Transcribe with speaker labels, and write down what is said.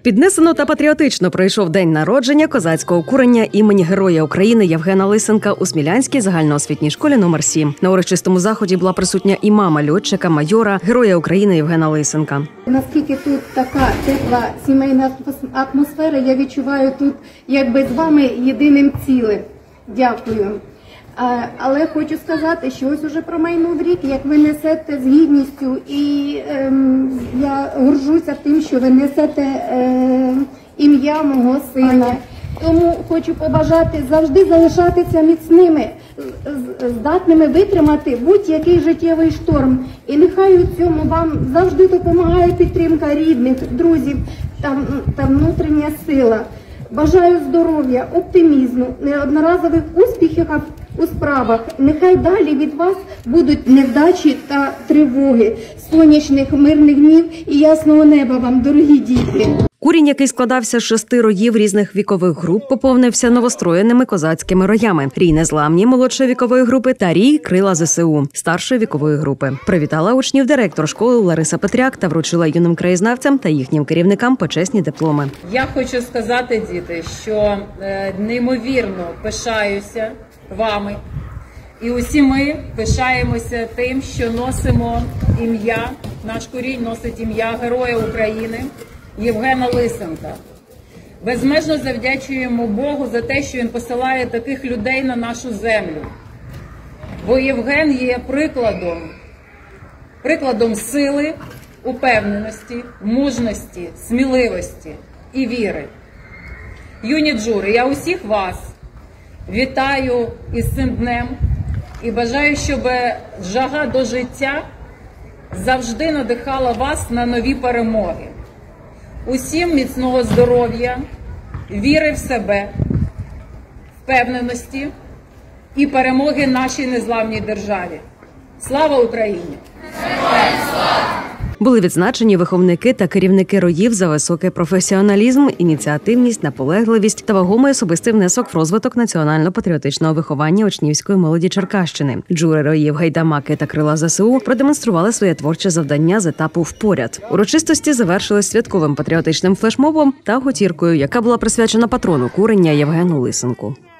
Speaker 1: Піднесено та патріотично пройшов день народження козацького курення імені Героя України Євгена Лисенка у Смілянській загальноосвітній школі номер 7. На урочистому заході була присутня і мама льотчика, майора, Героя України Євгена Лисенка.
Speaker 2: Наскільки тут така тепла сімейна атмосфера, я відчуваю тут якби з вами єдиним цілим. Дякую. Але хочу сказати, що ось уже промайнув рік, як ви несете з гідністю, і я горжуся тим, що ви несете ім'я мого сина. Тому хочу побажати завжди залишатися міцними, здатними витримати будь-який життєвий шторм. І нехай у цьому вам завжди допомагає підтримка рідних, друзів та внутрішня сила. Бажаю здоров'я, оптимізму, неодноразових успіхів у справах. Нехай далі від вас будуть невдачі та тривоги, сонячних мирних днів і ясного неба вам, дорогі діти.
Speaker 1: Курінь, який складався з 6 роїв різних вікових груп, поповнився новостроєними козацькими роями. Рій незламні молодшої вікової групи та рій крила ЗСУ старшої вікової групи. Привітала учнів директор школи Лариса Петряк та вручила юним краєзнавцям та їхнім керівникам почесні дипломи.
Speaker 3: Я хочу сказати, діти, що неймовірно пишаюся вами. І усі ми пишаємося тим, що носимо ім'я, наш курінь носить ім'я Героя України Євгена Лисенка. Безмежно завдячуємо Богу за те, що Він посилає таких людей на нашу землю. Бо Євген є прикладом сили, упевненості, мужності, сміливості і віри. Юні джури, я усіх вас вітаю із цим днем і бажаю, щоб жага до життя завжди надихала вас на нові перемоги. Усім міцного здоров'я, віри в себе, впевненості і перемоги нашій незламній державі. Слава Україні!
Speaker 1: Були відзначені виховники та керівники роїв за високий професіоналізм, ініціативність, наполегливість та вагомий особистий внесок в розвиток національно-патріотичного виховання учнівської молоді Черкащини. Джури роїв «Гайдамаки» та «Крила ЗСУ» продемонстрували своє творче завдання з етапу «Впоряд». Урочистості завершились святковим патріотичним флешмобом та готіркою, яка була присвячена патрону курення Євгену Лисенку.